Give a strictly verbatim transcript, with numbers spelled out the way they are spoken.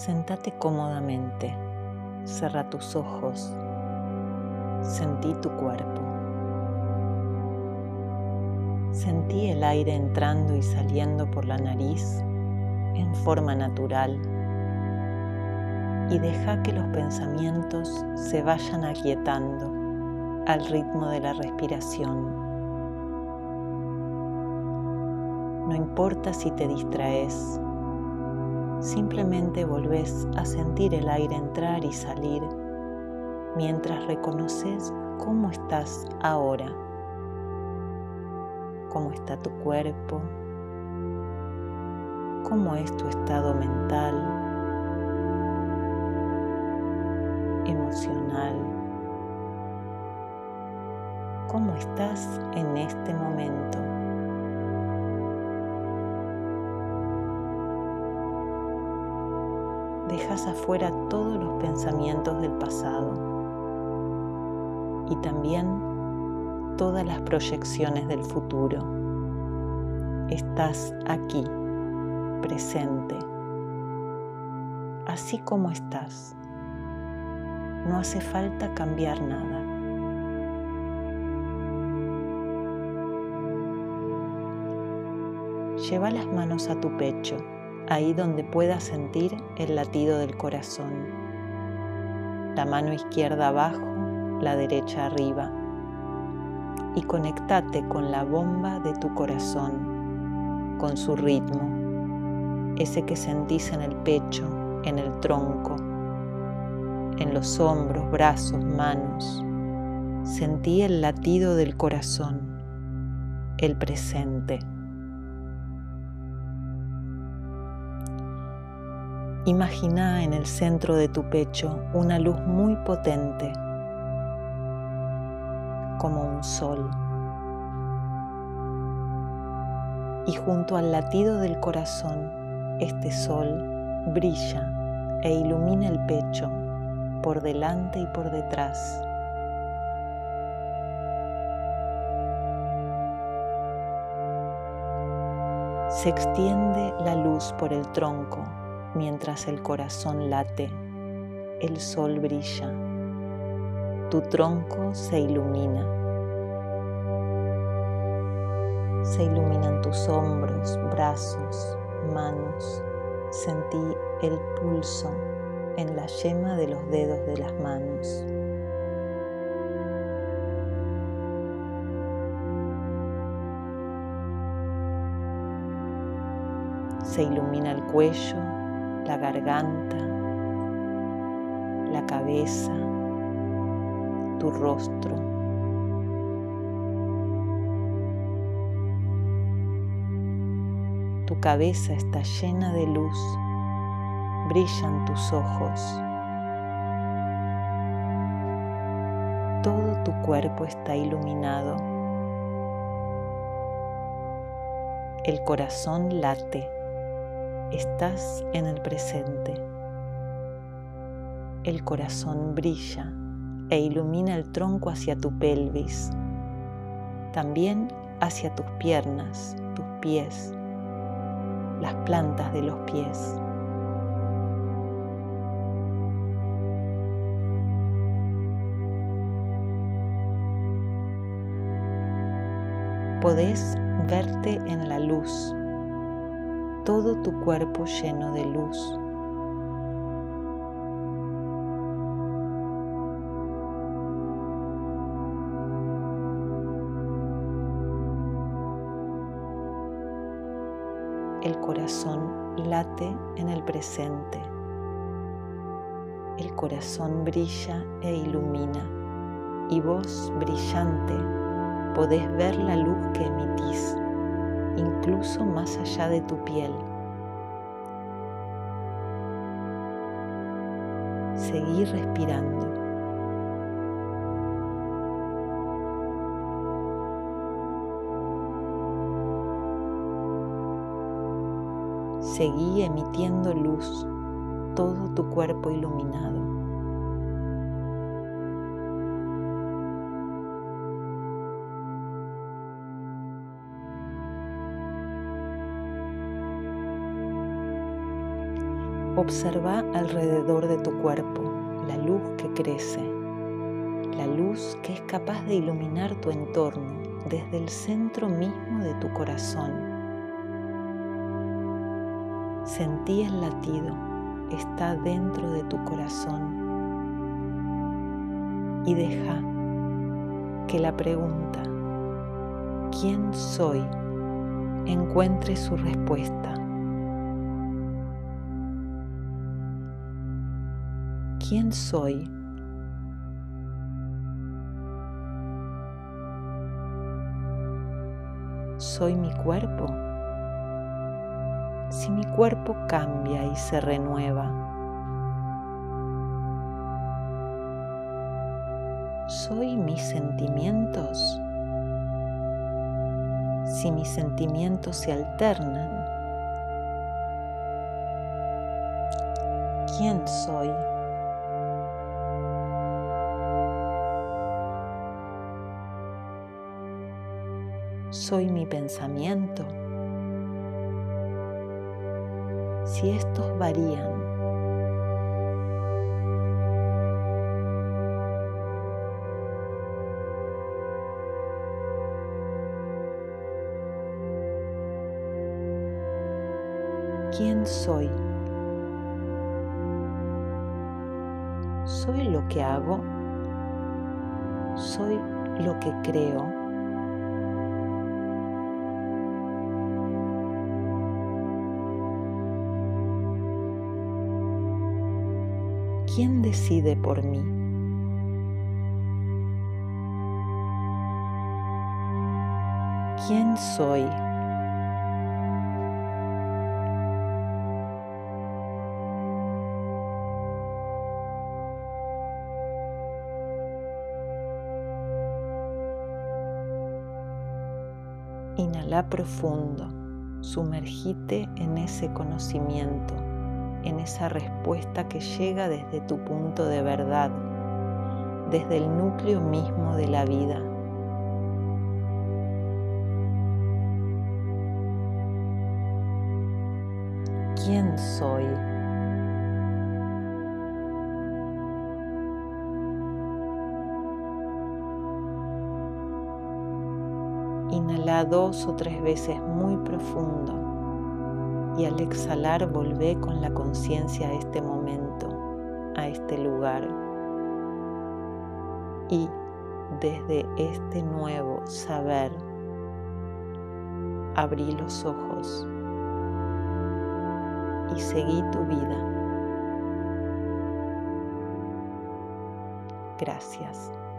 Sentate cómodamente, cerra tus ojos, sentí tu cuerpo. Sentí el aire entrando y saliendo por la nariz en forma natural y deja que los pensamientos se vayan aquietando al ritmo de la respiración. No importa si te distraes, simplemente volvés a sentir el aire entrar y salir mientras reconoces cómo estás ahora, cómo está tu cuerpo, cómo es tu estado mental, emocional, cómo estás en este momento. Dejas afuera todos los pensamientos del pasado y también todas las proyecciones del futuro. Estás aquí, presente, así como estás. No hace falta cambiar nada. Lleva las manos a tu pecho, ahí donde puedas sentir el latido del corazón. La mano izquierda abajo, la derecha arriba. Y conectate con la bomba de tu corazón, con su ritmo, ese que sentís en el pecho, en el tronco, en los hombros, brazos, manos. Sentí el latido del corazón, el presente. Imagina en el centro de tu pecho una luz muy potente, como un sol. Y junto al latido del corazón, este sol brilla e ilumina el pecho por delante y por detrás. Se extiende la luz por el tronco mientras el corazón late, el sol brilla, tu tronco se ilumina. Se iluminan tus hombros, brazos, manos. Sentí el pulso en la yema de los dedos de las manos. Se ilumina el cuello, la garganta, la cabeza, tu rostro. Tu cabeza está llena de luz, brillan tus ojos. Todo tu cuerpo está iluminado. El corazón late. Estás en el presente. El corazón brilla e ilumina el tronco hacia tu pelvis, también hacia tus piernas, tus pies, las plantas de los pies. Podés verte en la luz, todo tu cuerpo lleno de luz. El corazón late en el presente. El corazón brilla e ilumina, y vos, brillante, podés ver la luz que emitís, incluso más allá de tu piel. Seguí respirando. Seguí emitiendo luz, todo tu cuerpo iluminado. Observa alrededor de tu cuerpo la luz que crece, la luz que es capaz de iluminar tu entorno desde el centro mismo de tu corazón. Sentí el latido, está dentro de tu corazón. Y deja que la pregunta, ¿quién soy?, encuentre su respuesta. ¿Quién soy? ¿Soy mi cuerpo? Si mi cuerpo cambia y se renueva, ¿soy mis sentimientos? Si mis sentimientos se alternan, ¿quién soy? ¿Soy mi pensamiento? Si estos varían, ¿quién soy? ¿Soy lo que hago? ¿Soy lo que creo? ¿Quién decide por mí? ¿Quién soy? Inhala profundo, sumergite en ese conocimiento, en esa respuesta que llega desde tu punto de verdad, desde el núcleo mismo de la vida. ¿Quién soy? Inhala dos o tres veces muy profundo y al exhalar volvé con la conciencia a este momento, a este lugar. Y desde este nuevo saber, abrí los ojos y seguí tu vida. Gracias.